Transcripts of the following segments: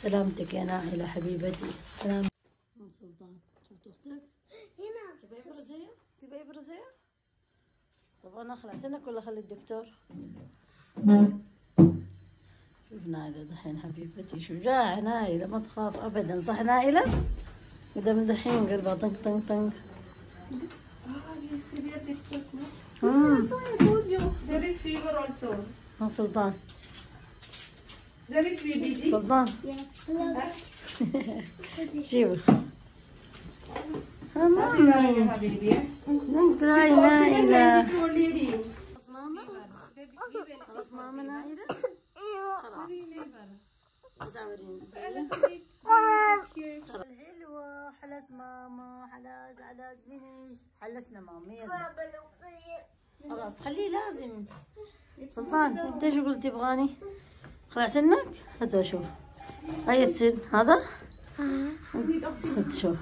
سلامتك يا نائلة حبيبتي. سلام ام سلطان. شفت اختك؟ هنا. تبي ابره زيها؟ تبي ابره زيها؟ طب انا اخلع سنك ولا اخلي الدكتور؟ شوف نائلة دحين حبيبتي، شجاعة نائلة ما تخاف ابدا، صح نائلة؟ بدها من دحين قلبها طنق طنق طنق. There is fever also. ام سلطان. There is baby. سلطان جيبي. مامي نقرأي نائلة. خلاص ماما؟ خلاص ماما نائلة؟ خلاص داورين الحلوة. حلس ماما، حلس فينيش، حلسنا ماما يلا خلاص خليه لازم. سلطان انت شو قلت تبغاني؟ خلع سنك؟ هات اشوف. اي سن هذا؟ هات شوف.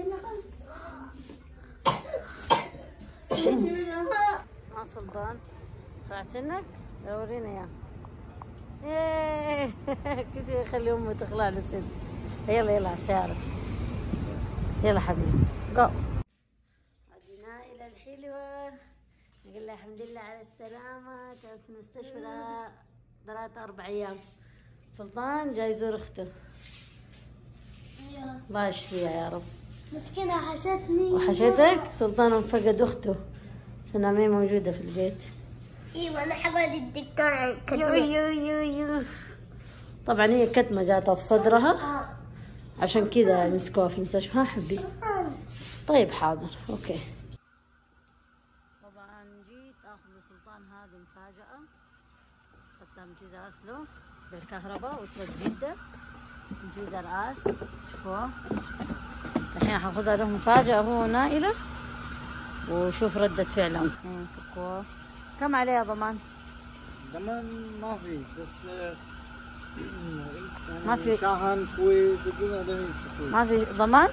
انت سلطان خلع سنك؟ ورينا اياه. ايه كل شيء يخلي امه تخلع له سن. يلا يلا على السيارة. يلا حبيبي جو. هذه نائلة الحلوة، نقول لها الحمد لله على السلامة، كانت في المستشفى لها 3-4 أيام. سلطان جاي يزور أخته. الله يشفيها يا رب. مسكينة حشتني. وحشتك؟ سلطان فقد أخته عشان ما موجودة في البيت. ايوه انا حبعد الدكتور يو. طبعا هي كتمة جاتها في صدرها عشان كذا مسكوها في المستشفى. ها حبي؟ طيب حاضر اوكي. طبعا جيت اخذ لسلطان هذه مفاجأة، اخذتها من جيزة اسلو بالكهرباء، وصلت جدة من جيزة الراس. شوفوه الحين حاخذها له مفاجأة هو نائلة، وشوف ردة فعلهم. الحين فكوه. كم عليها ضمان؟ ضمان ما في، بس يعني ما في شاحن كويس وكذا ده كويس. ما في ضمان؟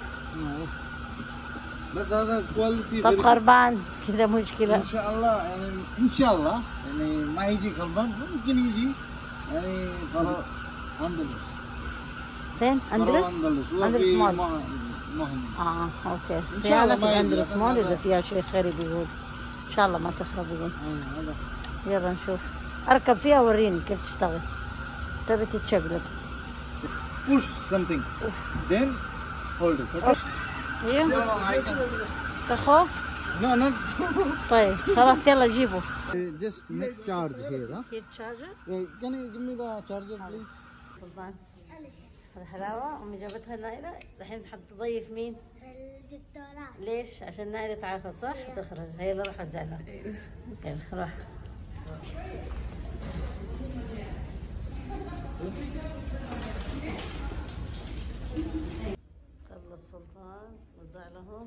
بس هذا كواليتي. طب خربان كذا مشكلة. ان شاء الله يعني ان شاء الله يعني ما يجي خربان، ممكن يجي يعني فرع اندلس. فين؟ اندلس؟ اندلس مول. مهم. اوكي. الصيانة في اندلس مول اذا فيها شيء خرب يقول. ان شاء الله ما تخرب يقول. يلا نشوف. اركب فيها وريني كيف تشتغل. تبي تتشقلب. Push something. Then hold it. Okay. ايوه. تخوف؟ No, not. طيب خلاص يلا جيبه. Just make charge here. Huh? Here charger. Can you give me the charger, please? سلطان. الحلاوة أمي جابتها نائلة، الحين حاب تضيف مين؟ الدكتوراه. ليش؟ عشان نائلة تعرفت صح؟ تخرج. يلا روح وزعلها. يلا روح. خلص سلطان وزع لهم.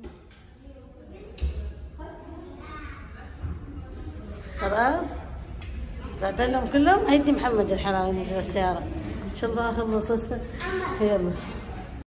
خلاص؟ وزعت لهم كلهم؟ هيدي محمد الحلاوة نزل السيارة. ان شاء الله خلصت. يلا